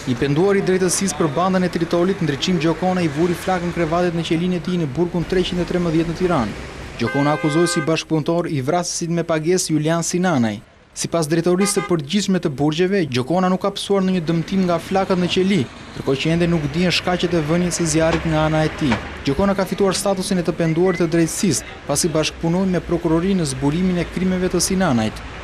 I penduar I drejtësisë për bandën e Tritolit, Ndriçim Gjokona I vuri flakën krevatet në qelinë e tij në burgun 313 në Tiranë. Gjokona akuzoi si bashkëpunëtor I vrasësit me pagesë Julian Sinanaj. Sipas drejtorisë së përgjithshme të burgjeve, Gjokona nuk ka pësuar në një dëmtim nga flakët në qeli, ndërkohë që ende nuk dihen shkaqet e vënies së zjarrit nga ana e tij. Gjokona ka fituar statusin e të penduarit të drejtësisë, pasi bashkëpunoi me prokurorinë në zburimin e krimeve të Sinanajt.